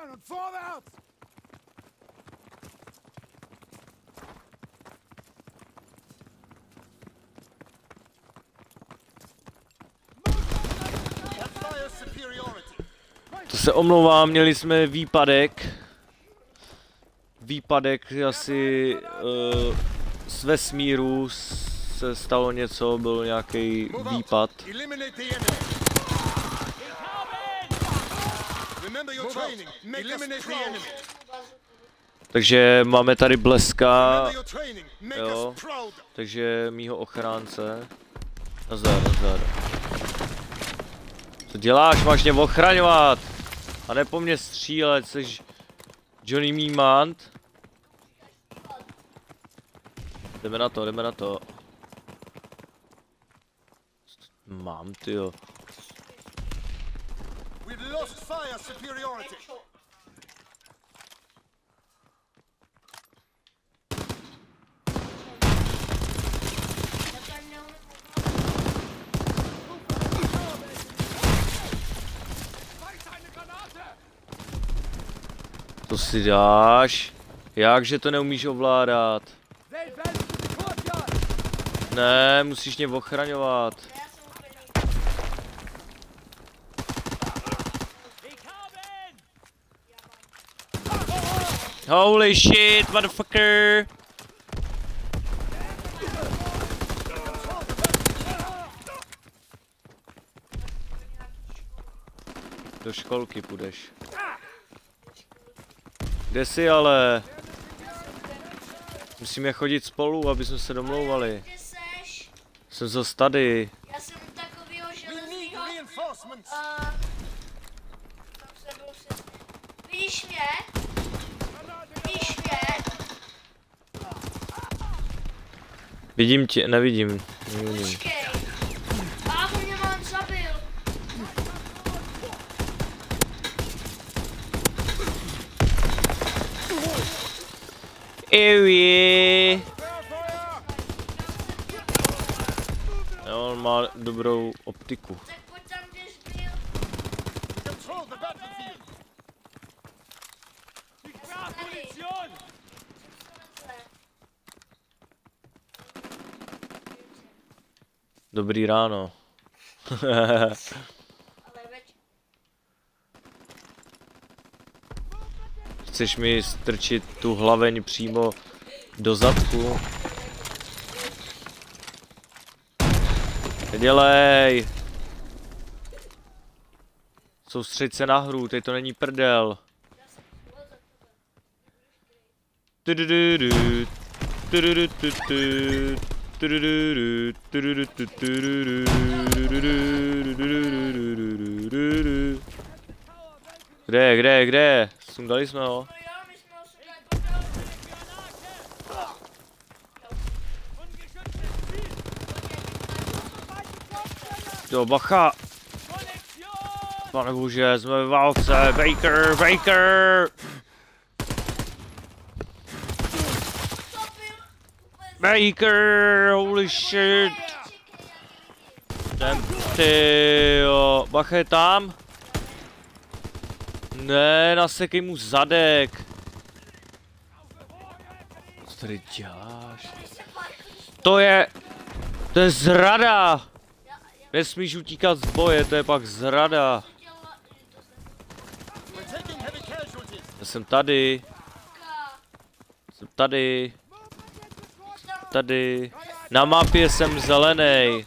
To se omlouvám, měli jsme výpadek. Výpadek asi z vesmíru se stalo něco, byl nějaký výpad. Takže máme tady Bleska, jo, takže mýho ochránce. Nazdar, nazdar. Co děláš? Máš mě ochraňovat! A ne po mně střílet, jsi Johnny Mimant. Jdeme na to, jdeme na to. Mám, tyjo. To si dáš? Jakže to neumíš ovládat? Ne, musíš mě ochraňovat. Holy shit, motherfucker! Do školky půjdeš. Kde jsi ale? Musíme chodit spolu, aby jsme se domlouvali. Jsem zase tady. Já jsem takovýho železného... Vidíš mě? Vidíš mě? Vidím tě, nevidím. Počkej. A on mě mám zabil. Ewie. On má dobrou optiku. Tak pojď tam, kde jsi byl. Dobrý ráno. Chceš mi strčit tu hlaveň přímo do zadku? Nedělej! Soustřeď se na hru, teď to není prdel. Kde? Sundali jsme ho. Jo, bacha! Pane bože, jsme ve válce, Baker! Baker, holy shit! Jdem, tyjo, bacha je tam? Ne, nasekej mu zadek. Co tady děláš? To je zrada! Nesmíš utíkat z boje, to je pak zrada. Já jsem tady. Tady. Na mapě jsem zelený.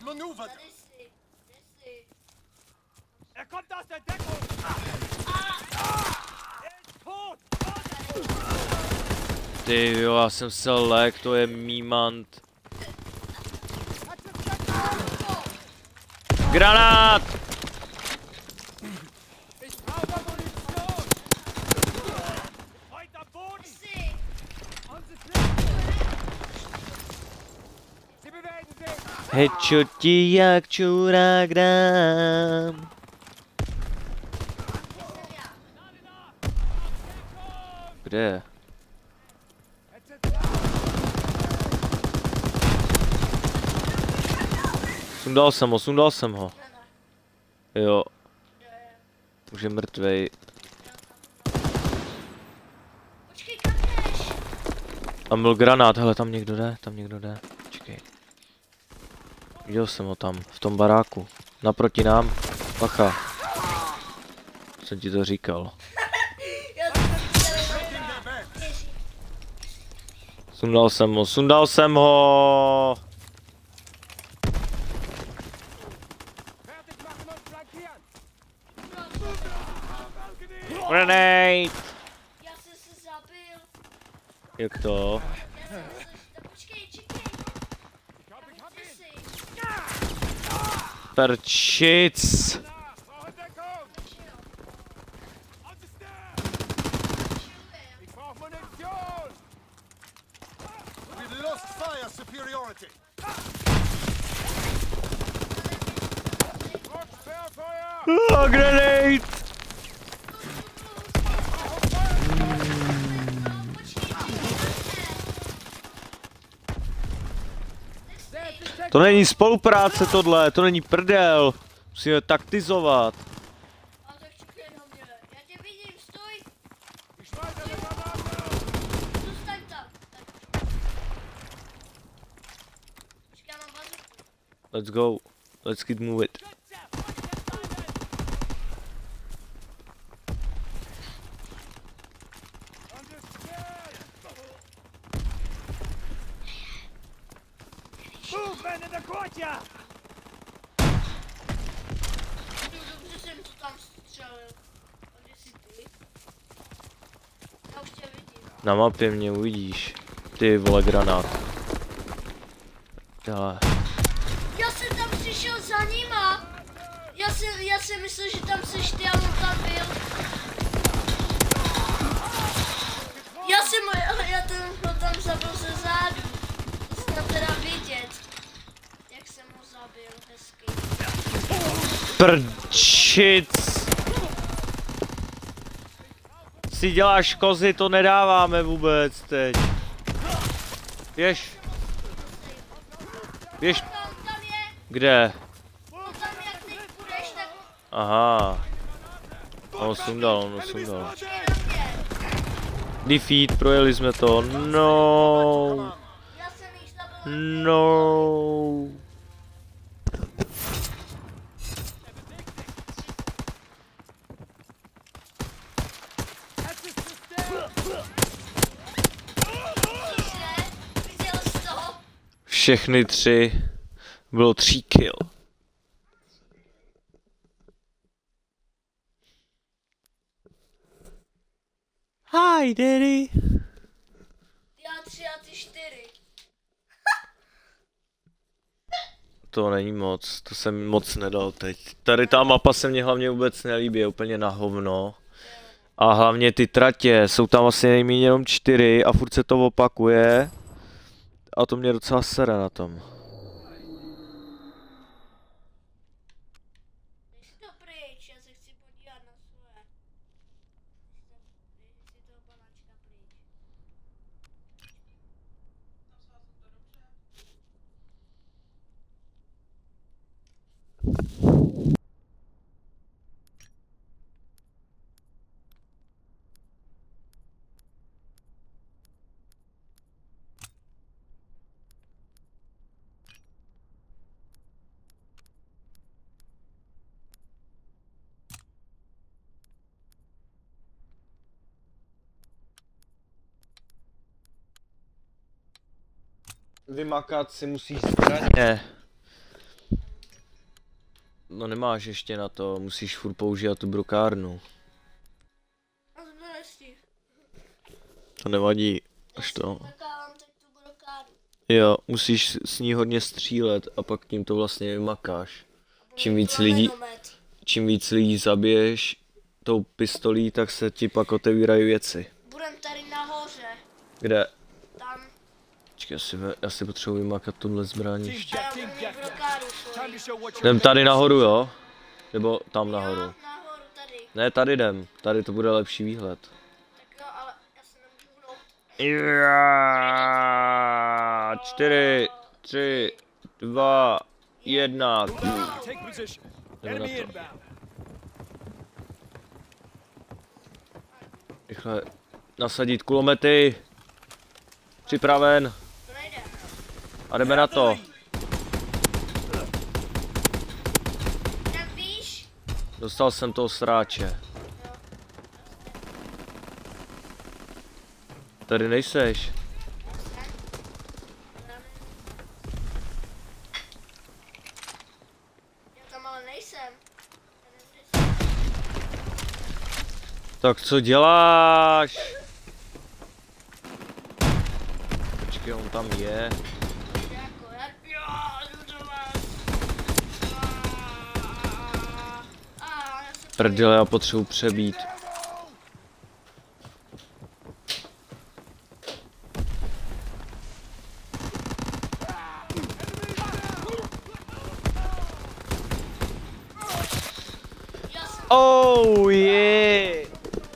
Ty jo, já jsem se lek, to je Mimant. Granát! Headshoti jak čurák dám. Kde je? Sundal jsem ho. Jo. Už je mrtvej. Tam byl granát, hele, tam někdo jde, Čekej. Viděl jsem ho tam, v tom baráku. Naproti nám, bacha. Jsem ti to říkal. Sundal jsem ho. Grenade! Já jsem se zabil. Jak to? Počkej, čekej. Perčic! Oh, grenade! To není spolupráce tohle, to není prdel. Musíme taktizovat. A tak čekej na mě. Já tě vidím, stoj. Zůstaň tam. Počkej, já mám bazuku. Let's go. Let's get move it. Dobře jsem to tam střelil. A kde jsi ty? Já už tě vidím. Na mapě mě uvidíš. Ty vole, granát. Dále. Já jsem tam přišel za nima. Já jsem myslel, že tam seš ty a on tam byl. Já ho tam zabil ze zádu. Snad teda vidět, jak jsem ho zabil hezky. Prčic! Si děláš kozy, to nedáváme vůbec teď. Běž. Běž. Tam je, Kde? tam jak teď půjdeš, tak Aha. On sundal. počkej na mě. Defeat, projeli jsme to. No. Já jsem jich zabil. No. Viděl jsi to? Všechny 3. Bylo 3 kill. Hi, daddy. Já 3 a ty 4. To není moc, to jsem moc nedal teď. Tady ta mapa se mně hlavně vůbec nelíbí, je úplně na hovno. A hlavně ty tratě, jsou tam asi nejméně jenom 4 a furt se to opakuje. A to mě docela sere na tom. Dej si to pryč, já se chci podívat na svoje. Dej si toho panáčka pryč. Vymakat si musíš zbraně. No nemáš ještě na to, musíš furt používat tu brokárnu. A zbrojství. To nevadí, až to. Nakávám teď tu brokádu. Jo, musíš s ní hodně střílet a pak tím to vlastně vymakáš. Čím víc lidí zabiješ tou pistolí, tak se ti pak otevírají věci. Budem tady nahoře. Kde? Tam. Počkej, já si potřebuji vymakat tuhle zbraň ještě. A já budu mít brokádu svoji. Jdem tady nahoru, jo? Nebo tam nahoru? Jo, nahoru tady. Ne, tady jdem. Tady to bude lepší výhled. Tak jo, ale já se nemůžu hnout. 4, 3, 2, 1. Jdeme na to. Rychle nasadit kulomety. Připraven. To nejde. A jdeme na to. Jak víš? Dostal jsem toho sráče. Tady nejseš. Já tam ale nejsem. Tak co děláš? Počkej, on tam je. Jako, já jdu do vás. Já se Prdele, já potřebuji přebít. Oh yeah!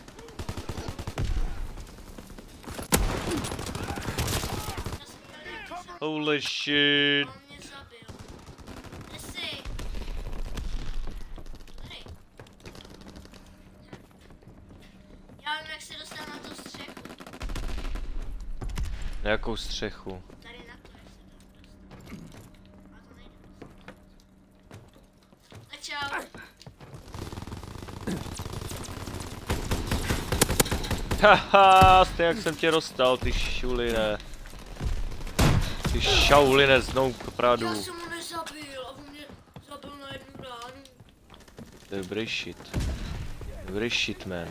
Holy shit! On mě zabil. Kde jsi? Tady. Já vím, jak se dostal na tu střechu. Na jakou střechu? Tady na to, jak se tam dostal. A to nejde. Tak čau. Haha, stejně jak jsem tě dostal, ty šuline. Ty šauline z Noukpradu. Já jsem ho nezabil a on mě zabil na jednu ránu. Dobrý shit. Dobrý shit, man.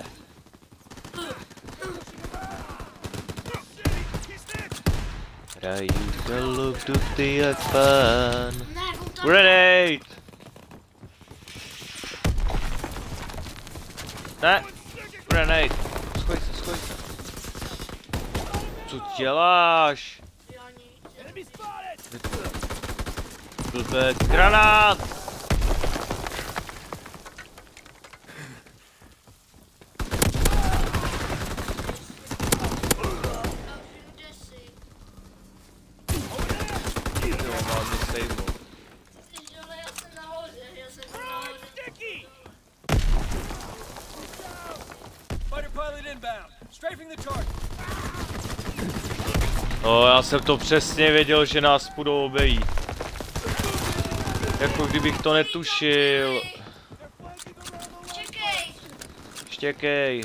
Rajuka look to ty jak pán. Ne, on tam... Grenade! Ne! Grenade! Schoj se. Co děláš? Já nic. Blbec, granát! Kde jsi? Jo, mám mě sejmu. Jsi dole, já jsem nahoře, nahoře. Fighter pilot inbound. Strafing the target. No, já jsem to přesně věděl, že nás budou obejít. Jako kdybych to netušil. Čekej! Štěkej.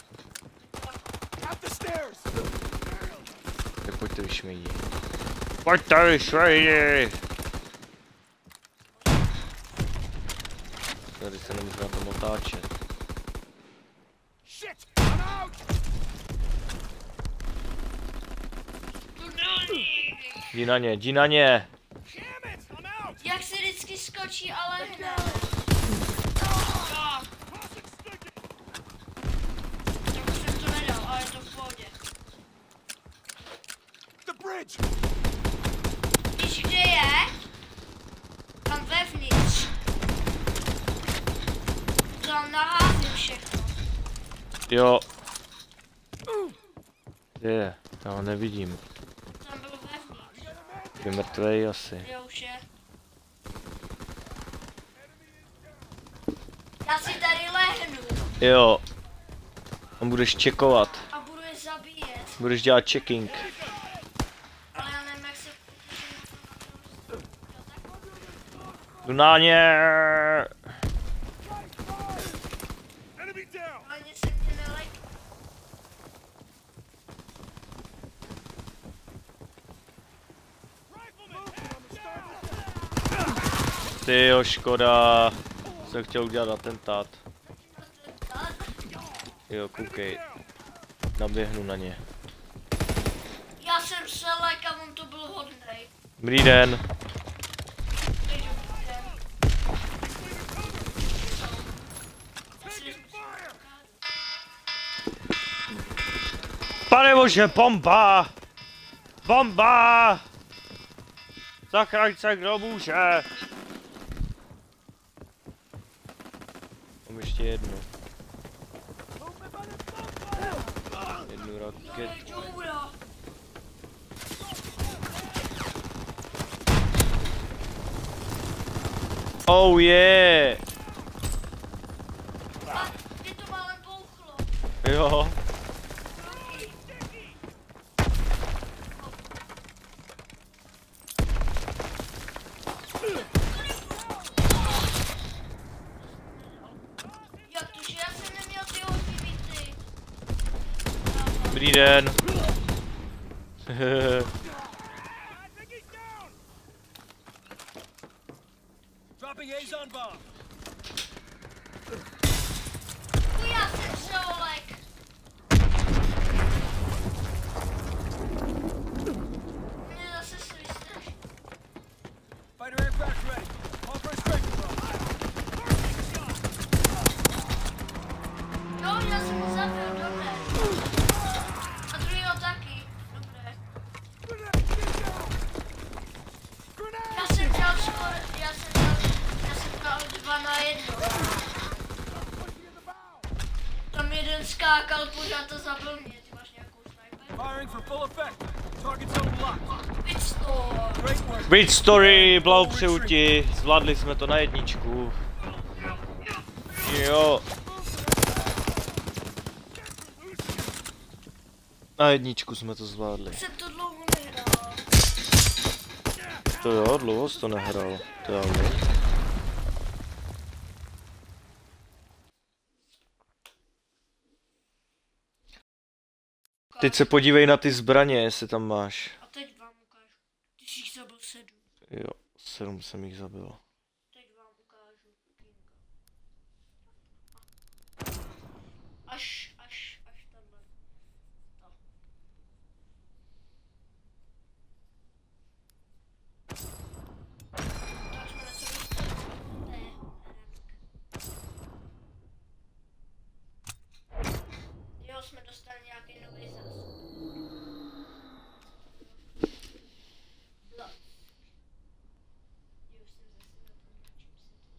Up the stairs. Tak pojďte vyšmejdi. Pojďte vyšmejdi! Tady se nemůžu na tom otáčet. Shit. I'm out. Jdi na ně. Damn it. I'm out. Jak si vždycky skočí, ale hned. Tak už jsem to nedal, ale je to v pohodě. The bridge. Víš, kde je? Tam vevnitř. Tam naházím všechno. Jo. Kde je? Já ho nevidím. Tam byl vevnitř. Je mrtvej asi. Jo, už je. Já si tady lehnu Jo. On budeš čekovat. a budu je zabíjet. Budeš dělat checking. Ale já nevím, jak se... Jdu na ně. Enemy down. Ale nic se mě nelek. Rifleman. On the starboard. Tyjo, škoda. Jsem chtěl udělat atentát. Jo, koukej. Naběhnu na ně. Já jsem se lek a on to byl hodnej. Dobrý den. Teď dobrý den. Pane bože, bomba! Bomba! Zachraň se, kdo může! Mám ještě jednu. Jednu raketu. Čoura. Oh yeah! A mě to málem bouchlo. Jo. Dobrý den. Dropping A's on bomb. Já jsem žolek. Mě zase slyšíš. Fighter aircraft ready. All for a strike control. Jo, já jsem ho zabil, dobré. A druhýho taky, dobré. Já jsem dal 2 na 1. Tam jeden skákal pořád a zabil mě, ty máš nějakou sniper? Firing for full effect. Target zone locked. Pitstop. Great work. Great story, blahopřeju ti, zvládli jsme to na 1. Jo. Na 1 jsme to zvládli. Jsem to dlouho nehrál. To jo, dlouho jsi to nehrál. To já vím. Teď se podívej na ty zbraně, jestli tam máš. A teď vám ukážu. Ty jsi jich zabil 7. Jo, 7 jsem jich zabil. Teď vám ukážu Kinga. Až tenhle. To. Tak jsme na sebe dostali. Ne, jo, jsme dostali nějaký nový zás. Blood. Jo, už jsem zase na tom, na čím se to.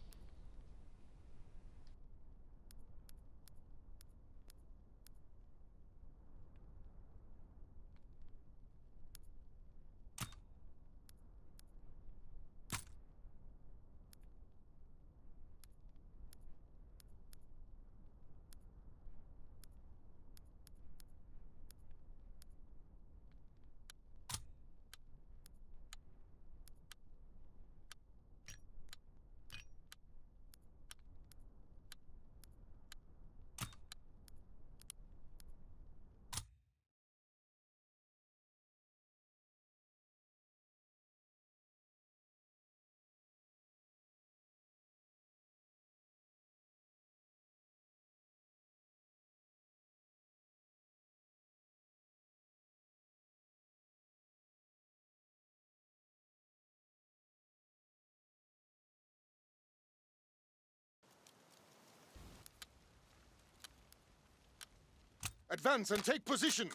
Advance and take position.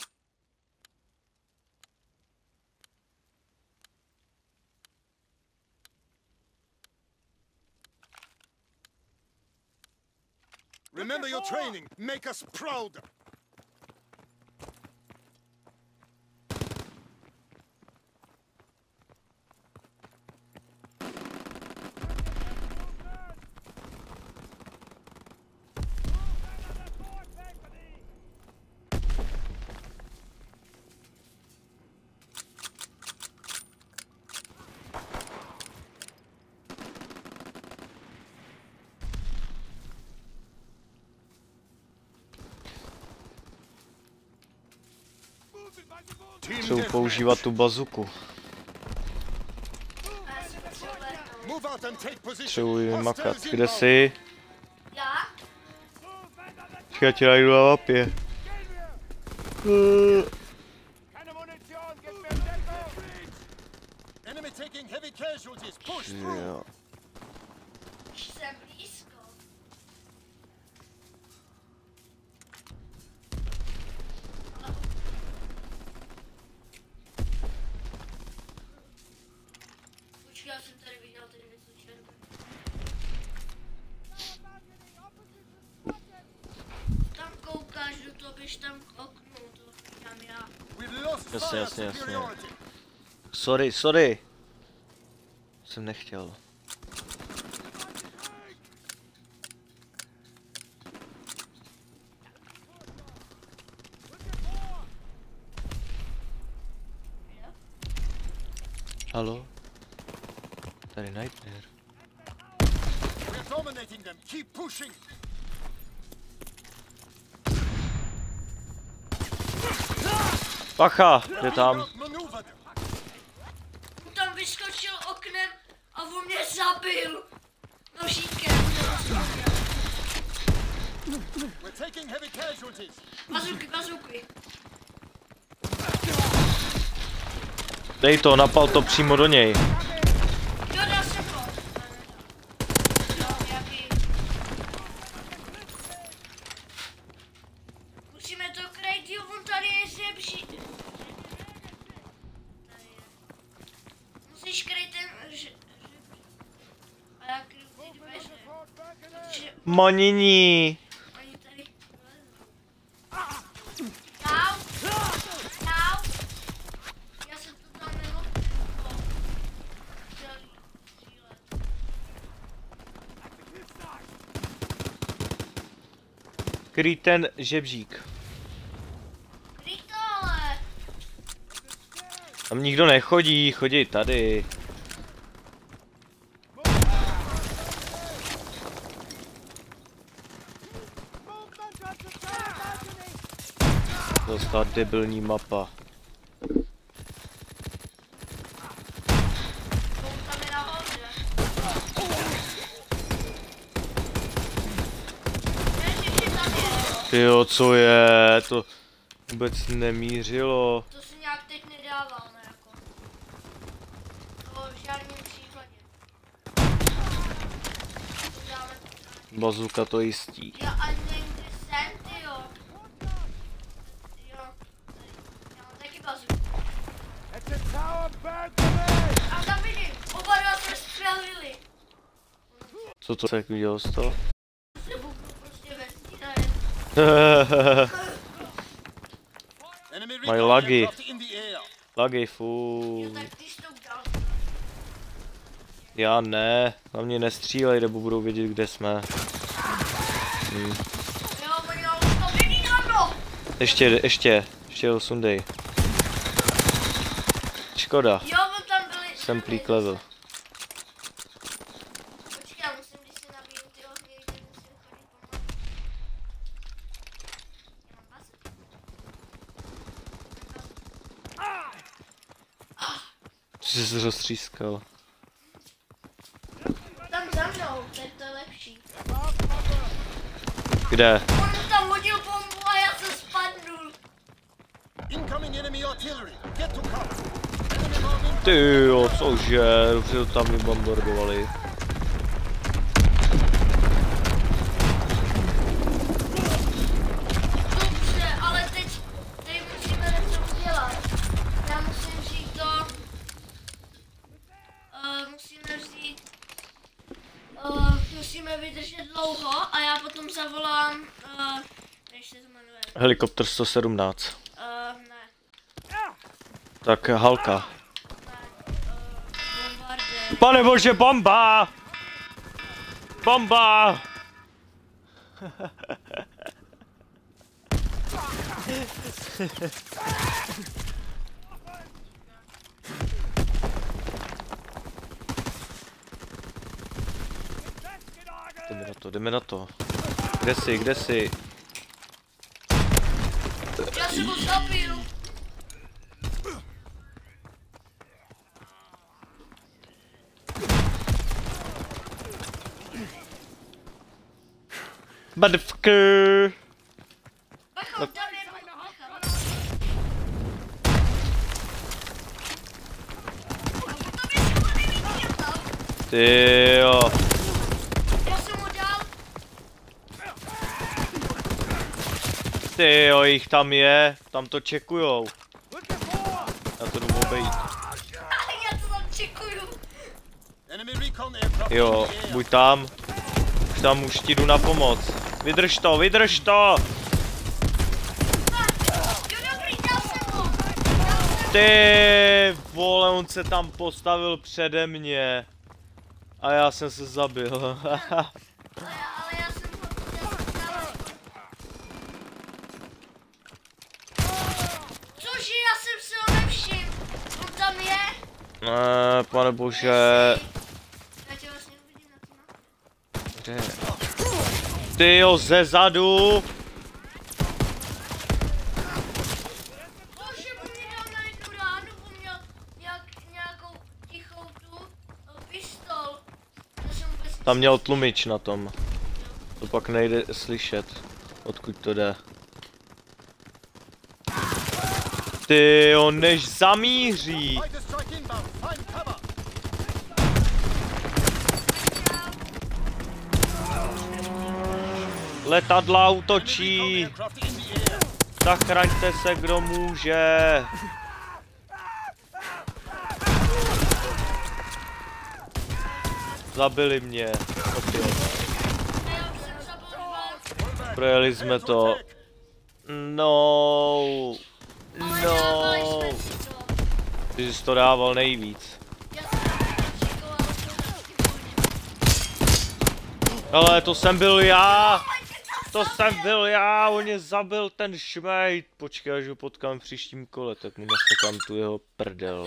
Remember your training. Make us proud. Chcou používat tu bazuku. Move out and take position. Potřebuji vymakat. Kde jsi? Já? Já tě najdu na mapě. Enemy taking heavy casualties. Push through. Jo. Jsem blízko. Počkej, já jsem tady viděl ty něco červené. Tam koukáš do toho, běž tam k oknu, to říkám já. We've lost Jasně, fire jasně, jasně. superiority. Sorry. Jsem nechtěl. Halo? Tady Nightmare. We're dominating them. Keep pushing. Pacha, je tam. Maneuver them. Tam vyskočil oknem a on mě zabil. Nožíkem. We're taking heavy casualties. Bazuky. Dej to, napal to přímo do něj. Jo, dal jsem ho. Jo, jaký. Musíme to krejt, jo, on tady je žebří. Musíš krejt ten a já kryju ty dveře. Monini. Oni tady Čau. Já se to tam nemohu. Kryj ten žebřík. Kryj to, ale. Tam nikdo nechodí, chodí tady. To je ta debilní mapa. Tam je nahoře. Tyjo, co je? To vůbec nemířilo. To si nějak teď nedával, ne jako. To v žádném případě. To dáme tak. Bazuka to jistí. Jo, a nevím, kde jsem, tyjo. Jo, já mám taky bazuku. A tam vidím, oba dva jsme střelili. Co to tak viděl z toho? Se buknu prostě ve stíle. Enemy My recon laggy. aircraft in the air. Lagy, Jo, fů. tak ty jsi to udal. Já ne, na mě nestřílej, nebo budou vědět, kde jsme. Jo, oni už to vidí na mno. Ještě ho sundej. Škoda, Jo, on tam byli. semplík level. Počkej, já musím, když se nabiju ty ohně, musím chodit pomalu. Já mám basu. Jsi se roztřískal. Tam za mnou, tak to je lepší. Kde? On tam hodil bombu a já se spadnul. Incoming enemy artillery. Get to cover. Enemy marking. Tyjo, cože, dobře to tam vybombardovali. Dobře, ale teď musíme něco udělat. Já musím vzít to. Musíme vzít. Musíme vydržet dlouho a já potom zavolám. Jak se to jmenuje? Helikopter 117. Ne. Tak Halka. Bombardér. Pane bože, bomba! Bomba! Jdeme na to. Kde jsi? Já jsem ho zabil. Motherfucker! Bacha, tam je bacha. Tyjo. Já jsem mu dal. Tyjo, jich tam je. Tam to čekujou. Já to jdu obejít. Já to tam čekuju. Enemy recon aircraft Jo, in the air. buď tam. Už tam už ti jdu na pomoc. Vydrž to, vydrž to! Jo, dobrý, dal jsem mu. Ty vole, on se tam postavil přede mě. A já jsem se zabil. Ale já jsem ho dal. Cože, já jsem se ho nevšiml. On tam je. Ne, pane bože. Já tě vlastně uvidím na to mapě. Kde je? Tyjo, ze zadu. Cože, on mě Tam měl tlumič na tom. To pak nejde slyšet, odkud to jde. Ty on než zamíří. Fighter strike inbound. Find cover. Letadla útočí. Aircraft in the air. Zachraňte se, kdo může. Zabili mě. Opět. Projeli jsme to. No. No. Ty jsi to dával nejvíc. Ale to jsem byl já. To jsem byl já, on mě zabil ten šmejt. Počkej, až ho potkám v příštím kole, tak mu nasekám tu jeho prdel.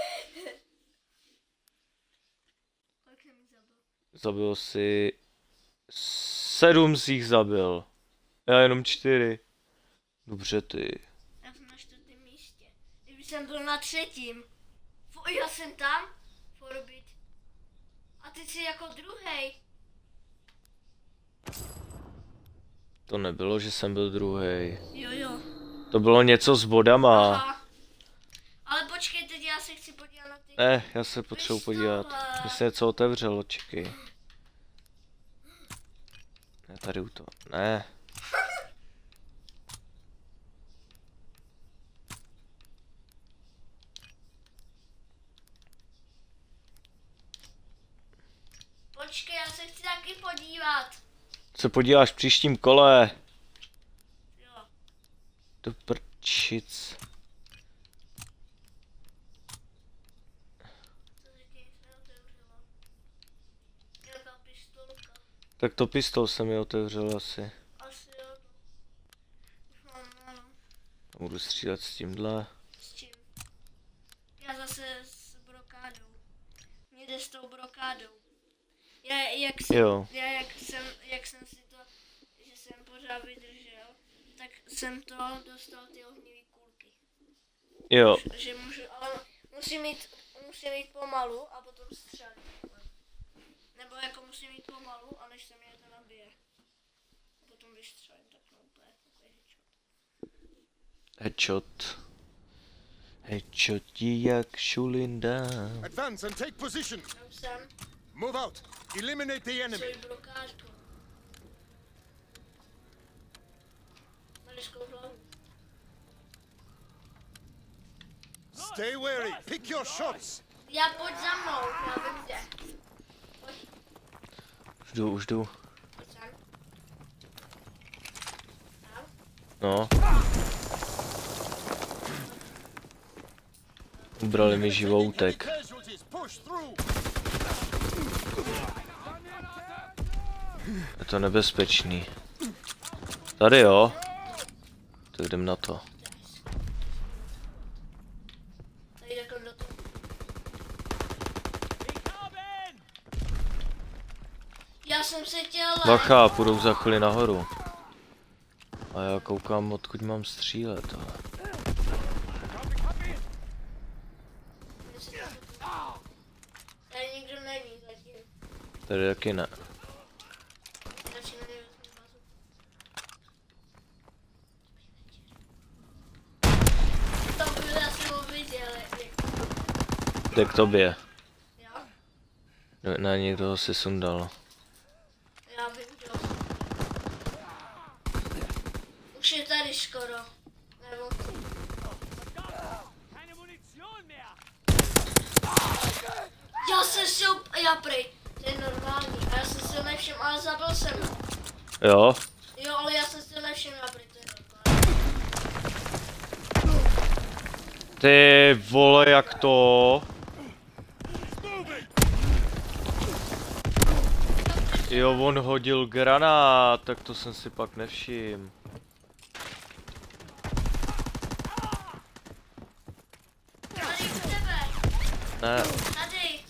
Zabil si... 7 z jich zabil. Já jenom 4. Dobře ty. Já jsem na 4. místě. Kdyby jsem byl na 3. Já jsem tam. Forbit. A ty jsi jako druhej. To nebylo, že jsem byl druhý. Jo. To bylo něco s bodama. Aha. Ale počkej, teď já se chci podívat na ty. Ne, já se potřebuji podívat. Mně se něco otevřelo, čekej. Ne, tady u toho. Ne. Počkej, já se chci taky podívat. Se podíváš v příštím kole. Jo. Do prčic. To říkej, se otevřelo. Nějaká pistolka. Tak to pistol se mi otevřel asi. Asi jo. Už mám málo. Budu střílet s tímhle. S čím? Já zase s brokádou. Mě jde s tou brokádou. Jak jsem si to, že jsem pořád vydržel, tak jsem to dostal ty ohnivý kulky. Jo. Že můžu, ale musím jít pomalu a potom střelit. Nebo jako musím jít pomalu, a než se mě to nabije. A potom vystřelím takhle úplně takový headshot. Headshot. Headshotí jak šulinda. Advance and take position. Tam jsem, Move out. Eliminate the enemy. svoji blokážku. Mariskou hlavu. Stay wary. Pick your shots. Já pojď za mnou, já vím kde. Pojď, Už jdu. pojď sem. Tam. No. Ubrali mi živoutek. Casualties. Push through. Je to nebezpečný. Tady jo. Tak jdem na to. Tady takhle do toho. Já jsem se chtěl... Bacha, půjdou za chvíli nahoru. A já koukám, odkud mám střílet. Ale... Tady nikdo není zatím. Tady taky ne. Radši na něj vezmu bazu. To by asi ho viděl, Jde k tobě. jo? Ne, někdo ho si sundal. Já vím, kdo. Už je tady skoro. Nebo... Já jsem si já prej, to je normální, a já jsem si nevšiml, ale zabil jsem ho. Jo? Jo, ale já jsem si nevšiml, já prej, to je normální. Ty vole, jak to? Jo, on hodil granát, tak to jsem si pak nevšiml. Tady u tebe, Ne, tady.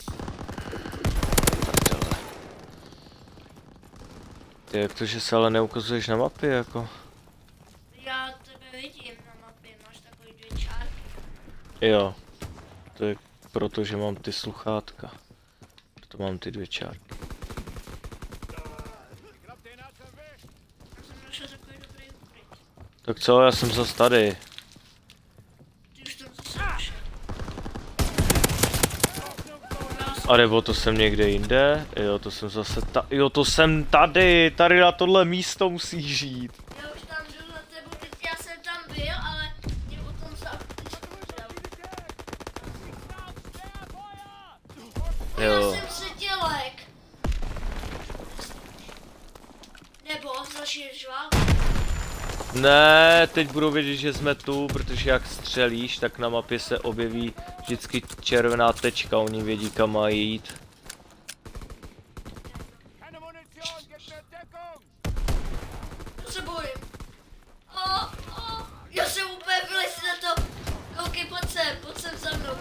ty jak to, že se ale neukazuješ na mapě, jako? Já tebe vidím na mapě, máš takový 2 čárky. Jo. To je proto, že mám ty sluchátka. Proto mám ty 2 čárky. Tak co, já jsem zas tady. Ty už tam zase došel. A nebo to jsem někde jinde? Jo, to jsem zase jo, to jsem tady. Tady na tohle místo musí žít. Já už tam jdu na tebou, teď já jsem tam byl, ale mě o tom Jo. Já jsem sedělek. Nebo začneš válku. Ne, teď budou vědět, že jsme tu, protože jak střelíš, tak na mapě se objeví vždycky červená tečka, oni vědí, kam mají jít. To se bojím. Já jsem úplně vylez na to. Koukej, pojď sem za mnou.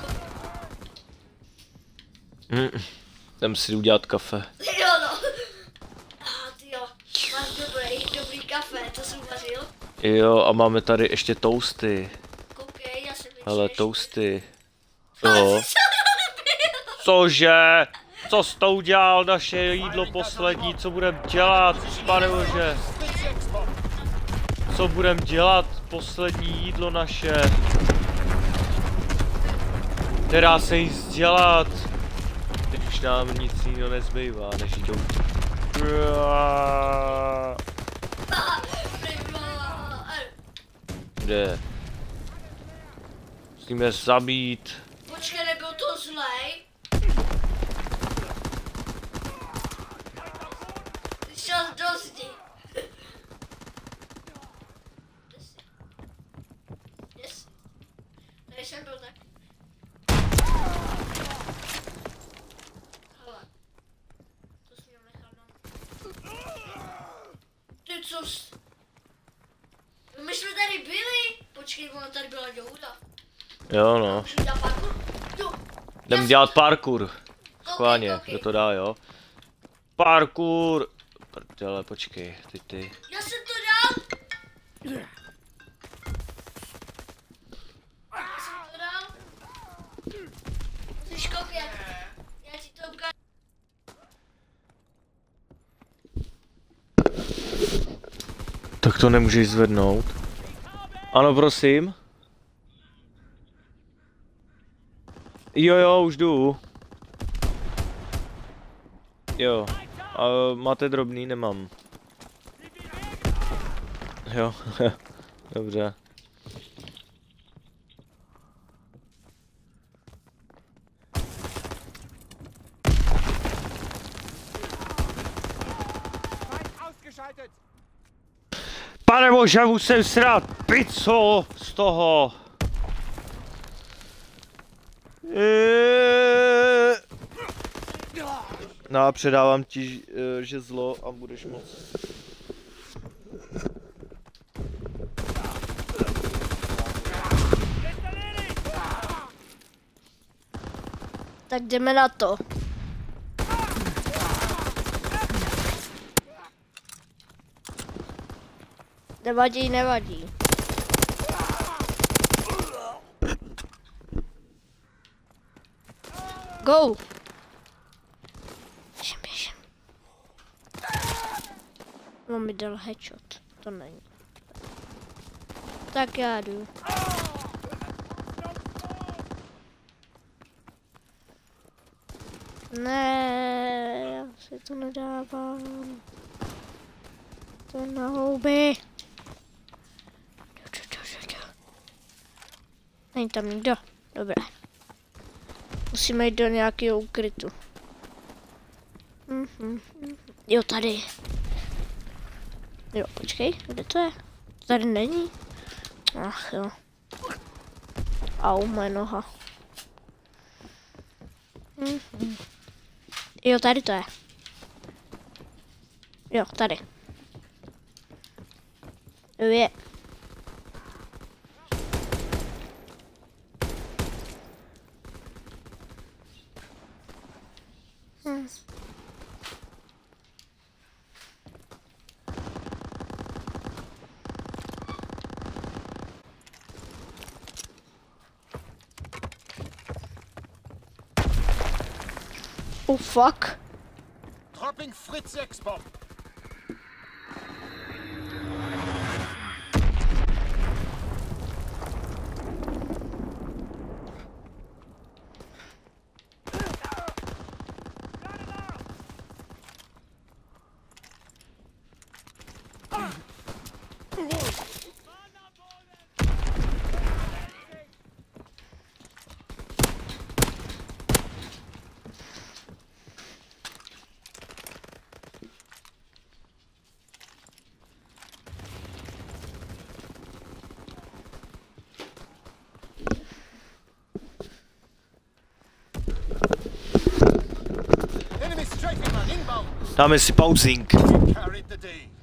Jdem si udělat kafe. Jo no. Tyjo, máš dobrý kafe, to jsem uvařil. Jo, a máme tady ještě toasty. Koukej, já jsem Hele, toasty. Jo. Cože? Co jsi to udělal, naše jídlo poslední? Co budem dělat, pane bože? Co budem dělat, poslední jídlo naše? Nedá se nic dělat. Teď už nám nic jiného nezbývá, než jít do... Kde? Musíme zabít. Počkej, nebyl to zlej? Ty šel do zdi. Yes. Tady jsem byl tak. Hele. To jsi měl nechat nám. Ty co jsi? My jsme tady byli. Počkej, ona tady byla Jouda. Jo no. Můžu dělat parkour? Jo. Jdem dělat parkour. Schválně, Okay. kdo to dá, jo? Parkour! Prdele, počkej, teď ty. Já jsem to dal! Já jsem to dal! Musíš koupit. Já ti to ukážu. Tak to nemůžeš zvednout. Ano, prosím. Jo, už jdu. Jo. A máte drobný? Nemám. Jo. Dobře. Pane bože, musím si dát pizzu z toho. No a předávám ti žezlo a budeš moc. Tak jdeme na to. Nevadí, nevadí. Go! Běžím. On mi dal headshot, to není. Tak já jdu. Ne, já si to nedávám. To na houby. Není tam nikdo. Dobré. Musíme jít do nějakého ukrytu. Jo, tady. Jo, počkej, kde to je? Tady není. Ach jo. Au, moje noha. Jo, tady to je. Jo, tady. Je. Oh fuck. Dropping Fritz 6 bomb. Dáme si pauzing. Carried the day.